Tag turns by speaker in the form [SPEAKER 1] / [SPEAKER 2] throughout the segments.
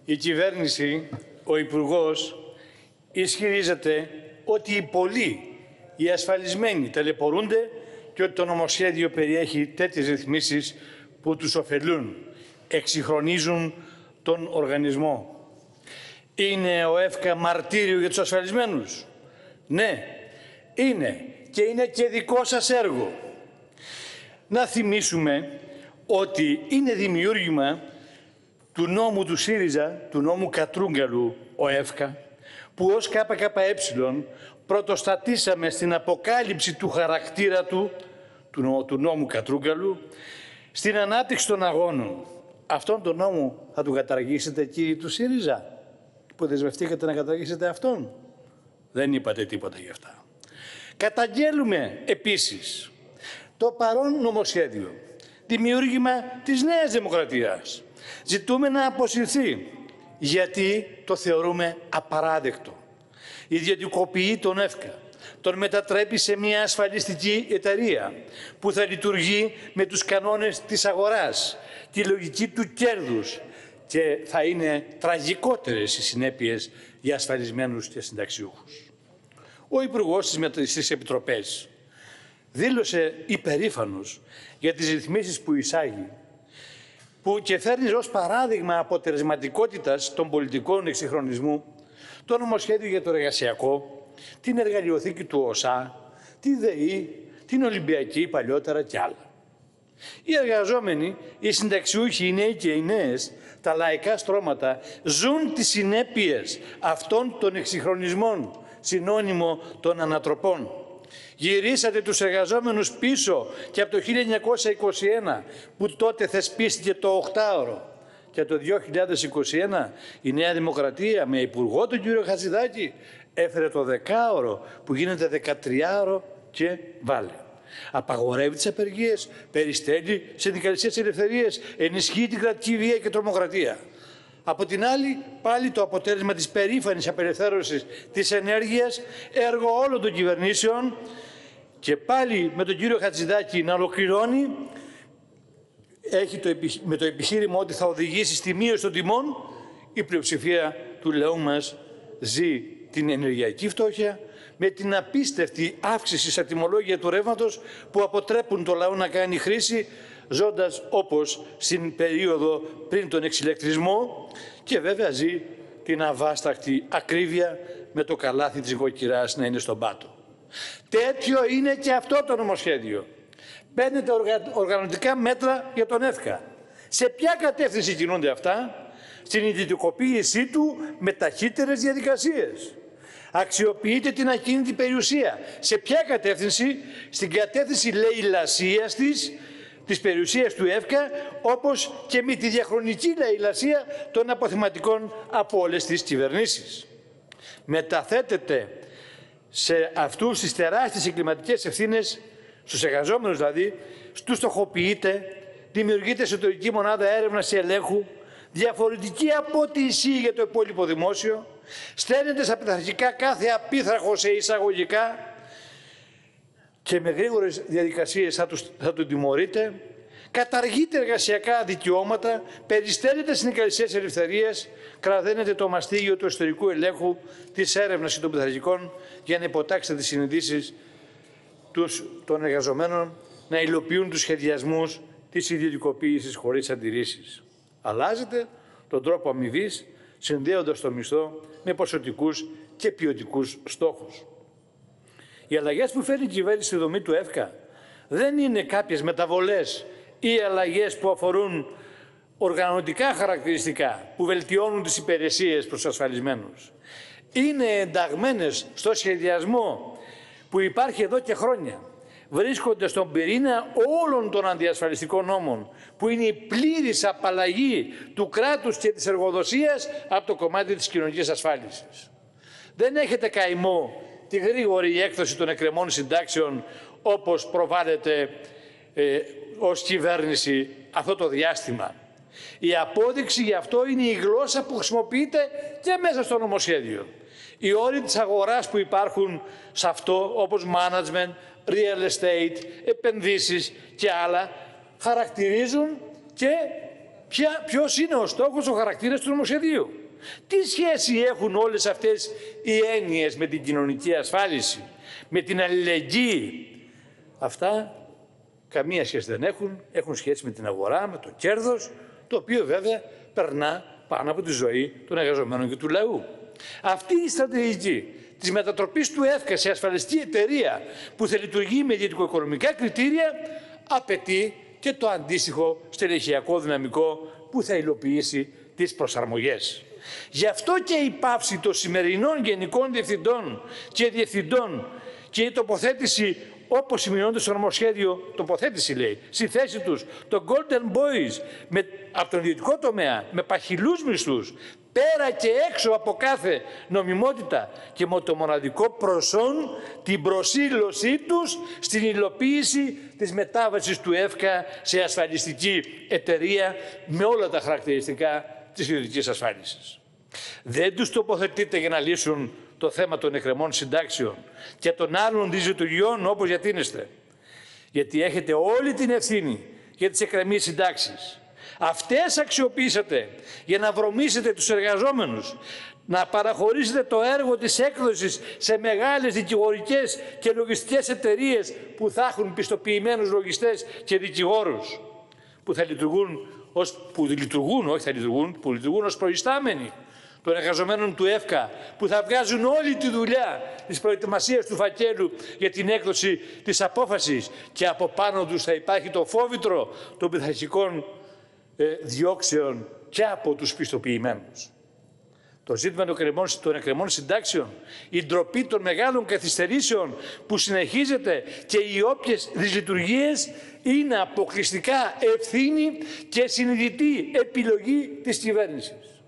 [SPEAKER 1] Η κυβέρνηση, ο Υπουργός, ισχυρίζεται ότι οι πολλοί, οι ασφαλισμένοι ταλαιπωρούνται και ότι το νομοσχέδιο περιέχει τέτοιες ρυθμίσεις που τους ωφελούν, εξυγχρονίζουν τον οργανισμό. Είναι ο ΕΦΚΑ μαρτύριο για τους ασφαλισμένους? Ναι, είναι και είναι και δικό σας έργο. Να θυμίσουμε ότι είναι δημιούργημα του νόμου του ΣΥΡΙΖΑ, του νόμου Κατρούγκαλου, ο ΕΦΚΑ, που ως ΚΚΕ πρωτοστατήσαμε στην αποκάλυψη του χαρακτήρα του νόμου Κατρούγκαλου, στην ανάπτυξη των αγώνων. Αυτόν τον νόμο θα τον καταργήσετε, κύριοι του ΣΥΡΙΖΑ, που δεσμευτήκατε να καταργήσετε αυτόν? Δεν είπατε τίποτα γι' αυτά. Καταγγέλουμε επίσης το παρόν νομοσχέδιο, δημιούργημα της Νέας Δημοκρατίας. Ζητούμε να αποσυρθεί, γιατί το θεωρούμε απαράδεκτο. Ιδιωτικοποιεί τον ΕΦΚΑ, τον μετατρέπει σε μια ασφαλιστική εταιρεία που θα λειτουργεί με τους κανόνες της αγοράς, τη λογική του κέρδους, και θα είναι τραγικότερες οι συνέπειες για ασφαλισμένους και συνταξιούχους. Ο Υπουργός στις Επιτροπές δήλωσε υπερήφανος για τις ρυθμίσεις που εισάγει, που και φέρνει ως παράδειγμα αποτελεσματικότητας των πολιτικών εξυγχρονισμού το νομοσχέδιο για το εργασιακό, την εργαλειοθήκη του ΟΣΑ, τη ΔΕΗ, την Ολυμπιακή παλιότερα κι άλλα. Οι εργαζόμενοι, οι συνταξιούχοι, οι νέοι και οι νέες, τα λαϊκά στρώματα ζουν τις συνέπειες αυτών των εξυγχρονισμών, συνώνυμο των ανατροπών. Γυρίσατε τους εργαζόμενους πίσω και από το 1921, που τότε θεσπίστηκε το 8ωρο. Και το 2021 η Νέα Δημοκρατία με υπουργό τον κύριο Χατζηδάκη έφερε το 10ωρο, που γίνεται 13ωρο και βάλε. Απαγορεύει τις απεργίες, περιστέλει συνδικαλιστικές ελευθερίες, ενισχύει την κρατική βία και τρομοκρατία. Από την άλλη, πάλι το αποτέλεσμα της περήφανης απελευθέρωσης της ενέργειας, έργο όλων των κυβερνήσεων, και πάλι με τον κύριο Χατζηδάκη να ολοκληρώνει, έχει με το επιχείρημα ότι θα οδηγήσει στη μείωση των τιμών. Η πλειοψηφία του λαού μας ζει την ενεργειακή φτώχεια, με την απίστευτη αύξηση στα τιμολόγια του ρεύματος που αποτρέπουν το λαό να κάνει χρήση, ζώντας όπως στην περίοδο πριν τον εξηλεκτρισμό, και βέβαια ζει την αβάσταχτη ακρίβεια με το καλάθι της νοικοκυράς να είναι στον πάτο. Τέτοιο είναι και αυτό το νομοσχέδιο. Παίρνετε οργανωτικά μέτρα για τον ΕΦΚΑ. Σε ποια κατεύθυνση κινούνται αυτά? Στην ιδιωτικοποίησή του με ταχύτερες διαδικασίες. Αξιοποιείτε την ακίνητη περιουσία. Σε ποια κατεύθυνση? Στην κατεύθυνση λαιλασίας της περιουσίας του ΕΦΚΑ, όπως και με τη διαχρονική λαιλασία των αποθεματικών από όλες τις κυβερνήσεις. Μεταθέτετε σε αυτούς τις τεράστιες εγκληματικές ευθύνες, στους εργαζόμενους δηλαδή, τους στοχοποιείτε, δημιουργείτε εσωτερική μονάδα έρευνας και ελέγχου, διαφορετική από ό,τι ισχύει για το υπόλοιπο δημόσιο, στέλνετε στα πειθαρχικά κάθε απίθραχο σε εισαγωγικά και με γρήγορες διαδικασίες θα τον τιμωρείτε, καταργείτε εργασιακά δικαιώματα, περιστέλλετε συνδικαλιστικές ελευθερίες, κραδένετε το μαστίγιο του εσωτερικού ελέγχου, της έρευνας και των πειθαρχικών για να υποτάξετε τις συνειδήσεις των εργαζομένων να υλοποιούν τους σχεδιασμούς της ιδιωτικοποίησης χωρίς αντιρρήσεις. Αλλάζετε τον τρόπο αμοιβής, συνδέοντας το μισθό με ποσοτικούς και ποιοτικούς στόχους. Οι αλλαγές που φέρνει η κυβέρνηση στη δομή του ΕΦΚΑ δεν είναι κάποιες μεταβολές ή αλλαγές που αφορούν οργανωτικά χαρακτηριστικά που βελτιώνουν τις υπηρεσίες προς τους ασφαλισμένους. Είναι ενταγμένες στο σχεδιασμό που υπάρχει εδώ και χρόνια. Βρίσκονται στον πυρήνα όλων των αντιασφαλιστικών νόμων, που είναι η πλήρης απαλλαγή του κράτους και της εργοδοσίας από το κομμάτι της κοινωνικής ασφάλισης. Δεν έχετε καημό τη γρήγορη έκδοση των εκκρεμών συντάξεων, όπως προβάλλεται ως κυβέρνηση αυτό το διάστημα. Η απόδειξη γι' αυτό είναι η γλώσσα που χρησιμοποιείται και μέσα στο νομοσχέδιο. Οι όροι της αγοράς που υπάρχουν σε αυτό, όπως management, real estate, επενδύσεις και άλλα, χαρακτηρίζουν και ποιος είναι ο στόχος, ο χαρακτήρας του νομοσχεδίου. Τι σχέση έχουν όλες αυτές οι έννοιες με την κοινωνική ασφάλιση, με την αλληλεγγύη. Αυτά καμία σχέση δεν έχουν. Έχουν σχέση με την αγορά, με το κέρδος, το οποίο βέβαια περνά πάνω από τη ζωή των εργαζομένων και του λαού. Αυτή η στρατηγική της μετατροπής του ΕΦΚΑ σε ασφαλιστική εταιρεία που θα λειτουργεί με ιδιωτικοοικονομικά κριτήρια απαιτεί και το αντίστοιχο στελεχειακό δυναμικό που θα υλοποιήσει τις προσαρμογές. Γι' αυτό και η πάυση των σημερινών γενικών διευθυντών και διευθυντών και η τοποθέτηση, όπως σημειώνεται στο νομοσχέδιο, τοποθέτηση λέει, στη θέση τους, των Golden Boys από τον ιδιωτικό τομέα, με παχυλούς μισθούς, πέρα και έξω από κάθε νομιμότητα και με το μοναδικό προσόν την προσήλωσή τους στην υλοποίηση της μετάβασης του ΕΦΚΑ σε ασφαλιστική εταιρεία με όλα τα χαρακτηριστικά της ιδιωτικής ασφάλισης. Δεν τους τοποθετείτε για να λύσουν το θέμα των εκκρεμών συντάξεων και των άλλων δυσλειτουργιών όπως γιατίνεστε. Γιατί έχετε όλη την ευθύνη για τις εκκρεμείς συντάξεις. Αυτές αξιοποιήσατε για να βρωμίσετε τους εργαζόμενους, να παραχωρήσετε το έργο της έκδοσης σε μεγάλες δικηγορικές και λογιστικές εταιρείες που θα έχουν πιστοποιημένους λογιστές και δικηγόρους που λειτουργούν ως προϊστάμενοι των εργαζομένων του ΕΦΚΑ, που θα βγάζουν όλη τη δουλειά της προετοιμασίας του φακέλου για την έκδοση της απόφασης και από πάνω τους θα υπάρχει το φόβητρο των πειθαρχικών διώξεων και από τους πιστοποιημένους. Το ζήτημα των εκκρεμών συντάξεων, η ντροπή των μεγάλων καθυστερήσεων που συνεχίζεται και οι όποιες δυσλειτουργίες είναι αποκλειστικά ευθύνη και συνειδητή επιλογή της κυβέρνησης.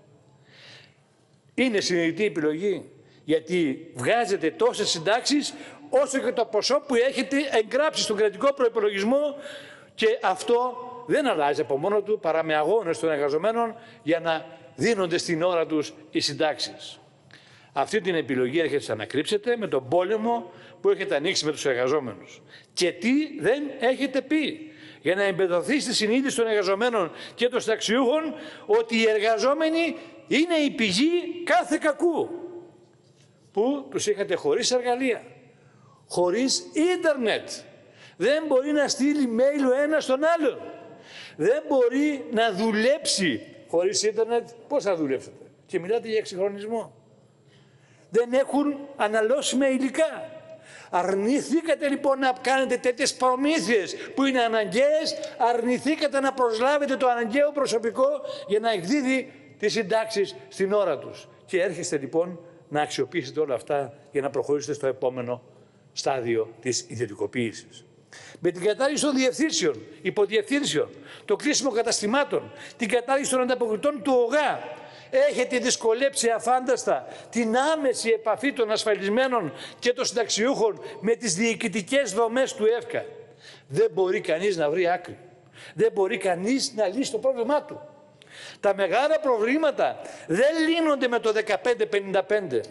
[SPEAKER 1] Είναι συνειδητή επιλογή γιατί βγάζετε τόσες συντάξεις όσο και το ποσό που έχετε εγγράψει στον κρατικό προϋπολογισμό και αυτό δεν αλλάζει από μόνο του παρά με αγώνες των εργαζομένων για να δίνονται στην ώρα τους οι συντάξεις. Αυτή την επιλογή έρχεται να κρύψετε με τον πόλεμο που έχετε ανοίξει με τους εργαζόμενους. Και τι δεν έχετε πει για να εμπεδοθεί στη συνείδηση των εργαζομένων και των συνταξιούχων ότι οι εργαζόμενοι είναι η πηγή κάθε κακού που τους είχατε χωρίς εργαλεία, χωρίς ίντερνετ. Δεν μπορεί να στείλει mail ο ένας στον άλλον. Δεν μπορεί να δουλέψει χωρίς ίντερνετ. Πώς θα δουλέψετε? Και μιλάτε για εξυγχρονισμό. Δεν έχουν αναλώσιμα υλικά. Αρνηθήκατε λοιπόν να κάνετε τέτοιες προμήθειες που είναι αναγκαίες. Αρνηθήκατε να προσλάβετε το αναγκαίο προσωπικό για να εκδίδει τις συντάξεις στην ώρα τους. Και έρχεστε λοιπόν να αξιοποιήσετε όλα αυτά για να προχωρήσετε στο επόμενο στάδιο της ιδιωτικοποίησης. Με την κατάργηση των διευθύνσεων, υποδιευθύνσεων, το κλείσιμο καταστημάτων, την κατάργηση των ανταποκριτών του ΟΓΑ, έχετε δυσκολέψει αφάνταστα την άμεση επαφή των ασφαλισμένων και των συνταξιούχων με τις διοικητικές δομές του ΕΦΚΑ. Δεν μπορεί κανείς να βρει άκρη. Δεν μπορεί κανείς να λύσει το πρόβλημά του. Τα μεγάλα προβλήματα δεν λύνονται με το 1555,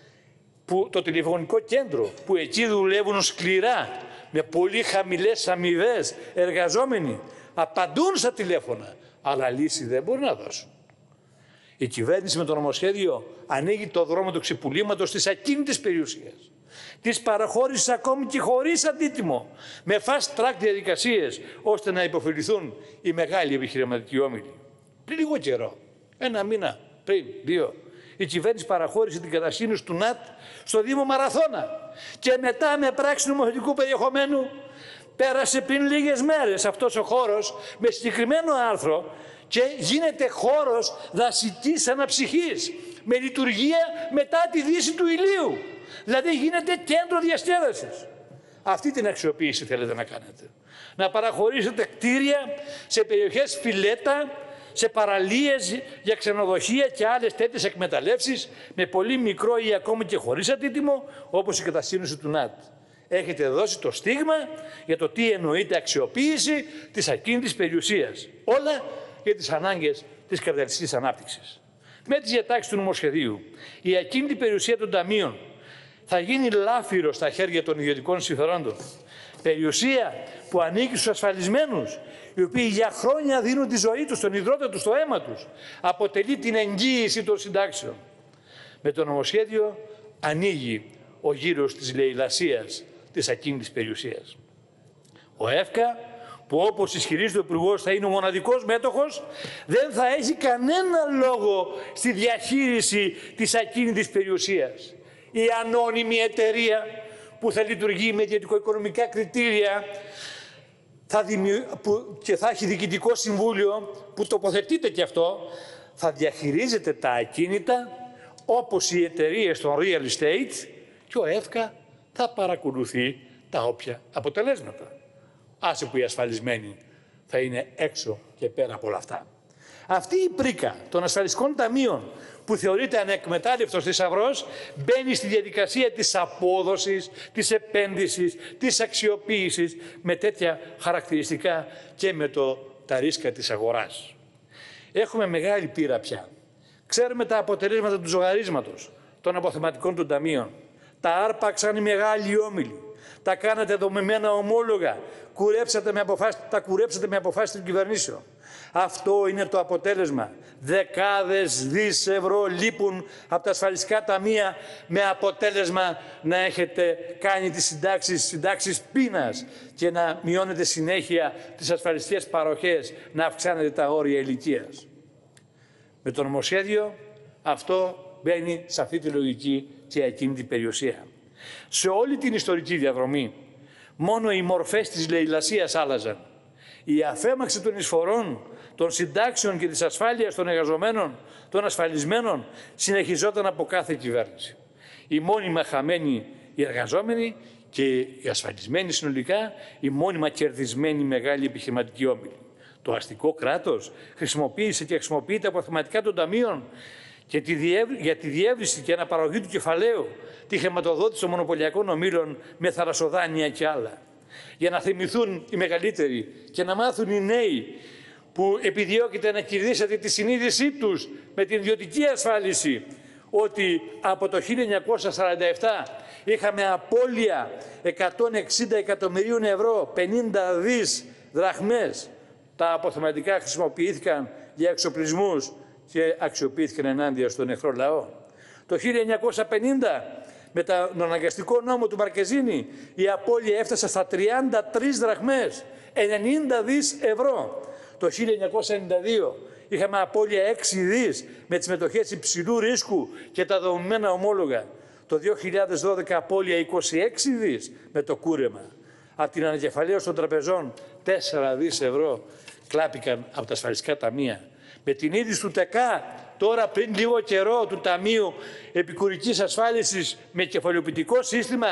[SPEAKER 1] το τηλεφωνικό κέντρο, που εκεί δουλεύουν σκληρά, με πολύ χαμηλές αμοιβές εργαζόμενοι, απαντούν στα τηλέφωνα, αλλά λύση δεν μπορεί να δώσουν. Η κυβέρνηση με το νομοσχέδιο ανοίγει το δρόμο του ξεπουλήματος της ακίνητης περιουσίας, της παραχώρησης ακόμη και χωρίς αντίτιμο, με fast track διαδικασίες, ώστε να υποφεληθούν οι μεγάλοι επιχειρηματικοί όμιλοι. Πριν λίγο καιρό, ένα μήνα πριν, 2, η κυβέρνηση παραχώρησε την κατασκήνωση του ΝΑΤ στο Δήμο Μαραθώνα και μετά με πράξη νομοθετικού περιεχομένου πέρασε πριν λίγες μέρες αυτός ο χώρος με συγκεκριμένο άρθρο και γίνεται χώρος δασικής αναψυχής με λειτουργία μετά τη δύση του ηλίου. Δηλαδή γίνεται κέντρο διασκέδασης. Αυτή την αξιοποίηση θέλετε να κάνετε. Να παραχωρήσετε κτίρια σε περιοχές φιλέτα, σε παραλίες για ξενοδοχεία και άλλες τέτοιες εκμεταλλεύσεις με πολύ μικρό ή ακόμη και χωρίς αντίτιμο, όπως η κατασκήνωση του ΝΑΤ. Έχετε δώσει το στίγμα για το τι εννοείται αξιοποίηση της ακίνητης περιουσίας. Όλα για τις ανάγκες της καπιταλιστικής ανάπτυξης. Με τις διατάξεις του νομοσχεδίου, η ακίνητη περιουσία των ταμείων θα γίνει λάφυρο στα χέρια των ιδιωτικών συμφερόντων. Περιουσία που ανήκει στους ασφαλισμένους, οι οποίοι για χρόνια δίνουν τη ζωή τους, τον υδρότα τους, το αίμα τους, αποτελεί την εγγύηση των συντάξεων. Με το νομοσχέδιο ανοίγει ο γύρος της λαιλασίας της ακίνητης περιουσίας. Ο ΕΦΚΑ, που όπως ισχυρίζεται ο Υπουργός θα είναι ο μοναδικός μέτοχος, δεν θα έχει κανένα λόγο στη διαχείριση της ακίνητης περιουσίας. Η ανώνυμη εταιρεία που θα λειτουργεί με ιδιωτικο-οικονομικά κριτήρια και θα έχει διοικητικό συμβούλιο που τοποθετείται και αυτό, θα διαχειρίζεται τα ακίνητα όπως οι εταιρείες των real estate και ο ΕΦΚΑ θα παρακολουθεί τα όποια αποτελέσματα. Άσε που οι ασφαλισμένοι θα είναι έξω και πέρα από όλα αυτά. Αυτή η πρίκα των ασφαλιστικών ταμείων που θεωρείται ανεκμετάλλευτος θησαυρός μπαίνει στη διαδικασία της απόδοσης, της επένδυσης, της αξιοποίησης με τέτοια χαρακτηριστικά και με τα ρίσκα της αγοράς. Έχουμε μεγάλη πείρα πια. Ξέρουμε τα αποτελέσματα του ζωγαρίσματος των αποθεματικών των ταμείων. Τα άρπαξαν οι μεγάλοι όμιλοι. Τα κάνατε δομημένα ομόλογα. Τα κουρέψατε με αποφάσεις των κυβερνήσεων. Αυτό είναι το αποτέλεσμα. Δεκάδες δις ευρώ λείπουν από τα ασφαλιστικά ταμεία με αποτέλεσμα να έχετε κάνει τις συντάξεις πείνας και να μειώνετε συνέχεια τις ασφαλιστικές παροχές, να αυξάνετε τα όρια ηλικίας. Με το νομοσχέδιο αυτό μπαίνει σε αυτή τη λογική και ακίνητη περιουσία. Σε όλη την ιστορική διαδρομή, μόνο οι μορφές της λαιλασίας άλλαζαν. Η αφέμαξη των εισφορών, των συντάξεων και της ασφάλειας των εργαζομένων, των ασφαλισμένων, συνεχιζόταν από κάθε κυβέρνηση. Οι μόνιμα χαμένοι οι εργαζόμενοι και οι ασφαλισμένοι συνολικά, οι μόνιμα κερδισμένοι μεγάλοι επιχειρηματικοί όμιλοι. Το αστικό κράτος χρησιμοποίησε και χρησιμοποιεί τα αποθεματικά των ταμείων για τη διεύρυνση και αναπαραγωγή του κεφαλαίου, τη χρηματοδότηση των μονοπωλιακών ομίλων με θαλασσοδάνεια και άλλα. Για να θυμηθούν οι μεγαλύτεροι και να μάθουν οι νέοι που επιδιώκεται να κερδίσετε τη συνείδησή τους με την ιδιωτική ασφάλιση, ότι από το 1947 είχαμε απώλεια 160 εκατομμυρίων ευρώ, 50 δις δραχμές. Τα αποθεματικά χρησιμοποιήθηκαν για εξοπλισμούς και αξιοποιήθηκαν ενάντια στον εχθρό λαό. Το 1950, με τον αναγκαστικό νόμο του Μαρκεζίνη, η απώλεια έφτασε στα 33 δραχμές, 90 δις ευρώ. Το 1992 είχαμε απώλεια 6 δις με τις μετοχές υψηλού ρίσκου και τα δομημένα ομόλογα. Το 2012 απώλεια 26 δις με το κούρεμα. Από την ανακεφαλαίωση των τραπεζών 4 δις ευρώ κλάπηκαν από τα ασφαλιστικά ταμεία. Με την είδηση του ΤΕΚΑ, τώρα πριν λίγο καιρό, του Ταμείου Επικουρικής Ασφάλισης με κεφαλαιοποιητικό σύστημα,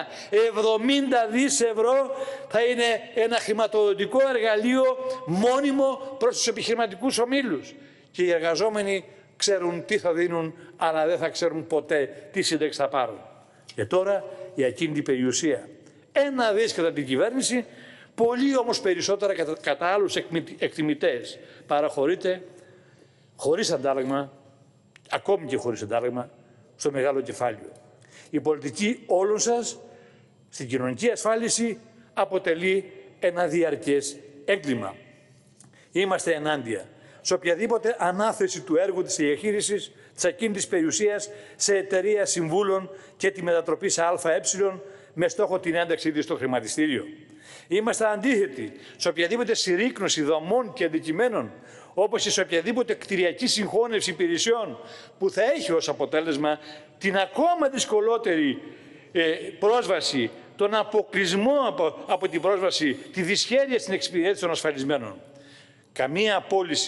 [SPEAKER 1] 70 δις ευρώ θα είναι ένα χρηματοδοτικό εργαλείο μόνιμο προς τους επιχειρηματικούς ομίλους. Και οι εργαζόμενοι ξέρουν τι θα δίνουν, αλλά δεν θα ξέρουν ποτέ τι σύνταξη θα πάρουν. Και τώρα η ακίνητη περιουσία. 1 δις κατά την κυβέρνηση, πολύ όμως περισσότερα κατά άλλους εκτιμητές. Παραχωρείται χωρίς αντάλλαγμα, ακόμη και χωρίς αντάλλαγμα, στο μεγάλο κεφάλαιο. Η πολιτική όλων σας στην κοινωνική ασφάλιση αποτελεί ένα διαρκές έγκλημα. Είμαστε ενάντια σε οποιαδήποτε ανάθεση του έργου της διαχείρισης της ακίνητης περιουσίας σε εταιρεία συμβούλων και τη μετατροπή σε ΑΕ με στόχο την ένταξή της στο χρηματιστήριο. Είμαστε αντίθετοι σε οποιαδήποτε συρρίκνωση δομών και αντικειμένων, όπως και σε οποιαδήποτε κτηριακή συγχώνευση υπηρεσιών που θα έχει ως αποτέλεσμα την ακόμα δυσκολότερη πρόσβαση, τον αποκλεισμό από την πρόσβαση, τη δυσχέρεια στην εξυπηρέτηση των ασφαλισμένων. Καμία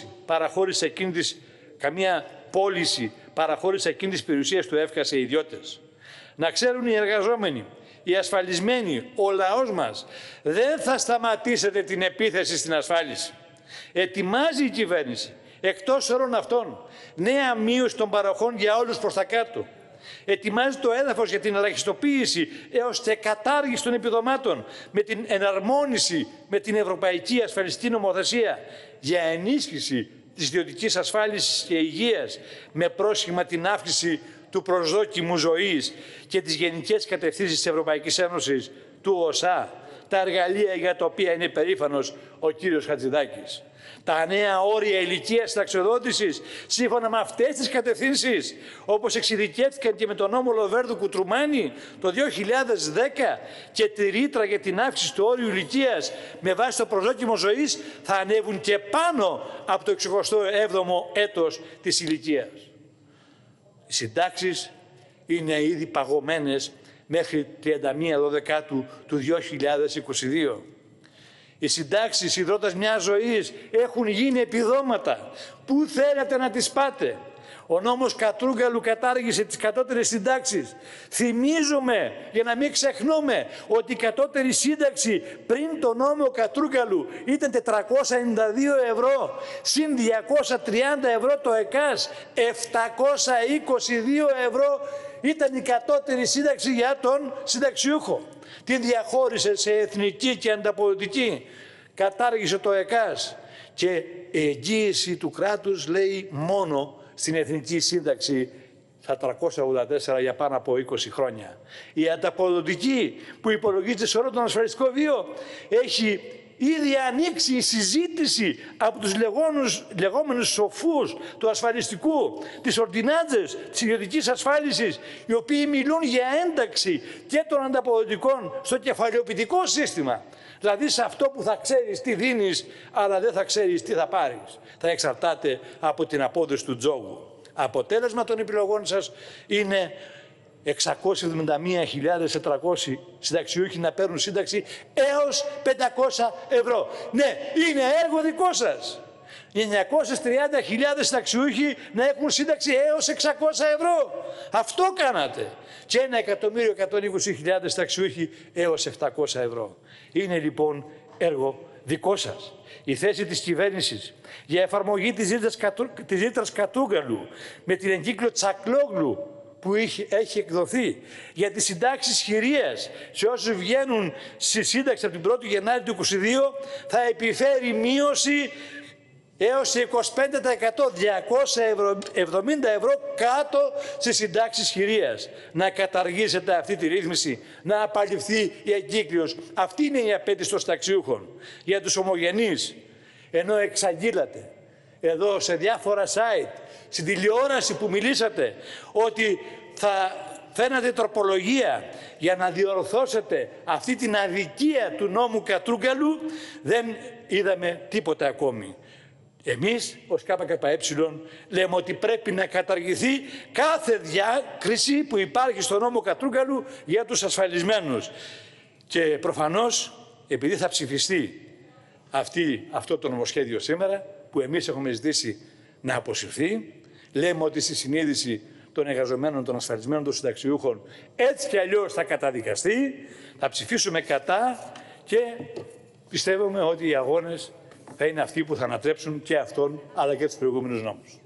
[SPEAKER 1] πώληση παραχώρηση ακίνητης περιουσίας του ΕΦΚΑ σε ιδιώτες. Να ξέρουν οι εργαζόμενοι, οι ασφαλισμένοι, ο λαός μας, δεν θα σταματήσετε την επίθεση στην ασφάλιση. Ετοιμάζει η κυβέρνηση, εκτός όλων αυτών, νέα μείωση των παροχών για όλους προς τα κάτω. Ετοιμάζει το έδαφος για την ελαχιστοποίηση έως και κατάργηση των επιδομάτων με την εναρμόνιση με την Ευρωπαϊκή Ασφαλιστική Νομοθεσία για ενίσχυση της ιδιωτικής ασφάλισης και υγείας με πρόσχημα την αύξηση του προσδόκιμου ζωής και τις γενικές κατευθύνσεις της Ευρωπαϊκής Ένωσης, του ΟΣΑ. τα εργαλεία για τα οποία είναι περήφανος ο κύριος Χατζηδάκης. Τα νέα όρια ηλικίας συνταξιοδότησης, σύμφωνα με αυτές τις κατευθύνσεις, όπως εξειδικεύτηκαν και με τον νόμο Λοβέρδου Κουτρουμάνη το 2010 και τη ρήτρα για την αύξηση του όριου ηλικίας με βάση το προσδόκιμο ζωής, θα ανέβουν και πάνω από το 67ο έτος της ηλικίας. Οι συντάξεις είναι ήδη παγωμένες μέχρι 31 Δεκάτου του 2022. Οι συντάξεις ιδρώντας μιας ζωής έχουν γίνει επιδόματα. Πού θέλετε να τις πάτε? Ο νόμος Κατρούγκαλου κατάργησε τις κατώτερες συντάξεις. Θυμίζουμε, για να μην ξεχνούμε, ότι η κατώτερη σύνταξη πριν το νόμο Κατρούγκαλου ήταν 492 ευρώ, συν 230 ευρώ το ΕΚΑΣ, 722 ευρώ ήταν η κατώτερη σύνταξη για τον συνταξιούχο. Την διαχώρισε σε εθνική και ανταποδοτική. Κατάργησε το ΕΚΑΣ και η εγγύηση του κράτους λέει μόνο στην εθνική σύνταξη στα 384 για πάνω από 20 χρόνια. Η ανταποδοτική που υπολογίζεται σε όλο τον ασφαλιστικό βίο έχει ήδη ανοίξει η συζήτηση από τους λεγόμενους σοφούς του ασφαλιστικού, τις ορτινάτζες της ιδιωτικής ασφάλισης, οι οποίοι μιλούν για ένταξη και των ανταποδοτικών στο κεφαλαιοποιητικό σύστημα. Δηλαδή σε αυτό που θα ξέρεις τι δίνεις, αλλά δεν θα ξέρεις τι θα πάρεις. Θα εξαρτάται από την απόδοση του τζόγου. Αποτέλεσμα των επιλογών σας είναι 671.400 συνταξιούχοι να παίρνουν σύνταξη έως 500 ευρώ. Ναι, είναι έργο δικό σας. 930.000 συνταξιούχοι να έχουν σύνταξη έως 600 ευρώ. Αυτό κάνατε. Και 1.120.000 συνταξιούχοι έως 700 ευρώ. Είναι λοιπόν έργο δικό σας. Η θέση της κυβέρνησης για εφαρμογή της ρήτρας Κατρούγκαλου με την εγκύκλιο Τσακλόγλου που έχει εκδοθεί για τις συντάξεις χειρίας σε όσους βγαίνουν στη σύνταξη από την 1η Γενάρη του 2022 θα επιφέρει μείωση έως 25%, 270 ευρώ κάτω στις συντάξεις χειρίας. Να καταργήσετε αυτή τη ρύθμιση, να απαλληφθεί η εγκύκλιος. Αυτή είναι η απέτηση των συνταξιούχων. Για τους ομογενείς, ενώ εξαγγείλατε εδώ σε διάφορα site, στην τηλεόραση που μιλήσατε, ότι θα φαίνατε τροπολογία για να διορθώσετε αυτή την αδικία του νόμου Κατρούγκαλου, δεν είδαμε τίποτα ακόμη. Εμείς, ως ΚΚΕ, λέμε ότι πρέπει να καταργηθεί κάθε διάκριση που υπάρχει στο νόμο Κατρούγκαλου για τους ασφαλισμένους. Και προφανώς, επειδή θα ψηφιστεί αυτό το νομοσχέδιο σήμερα, που εμείς έχουμε ζητήσει να αποσυρθεί, λέμε ότι στη συνείδηση των εργαζομένων, των ασφαλισμένων, των συνταξιούχων, έτσι κι αλλιώς θα καταδικαστεί, θα ψηφίσουμε κατά και πιστεύουμε ότι οι αγώνες θα είναι αυτοί που θα ανατρέψουν και αυτόν αλλά και τους προηγούμενους νόμους.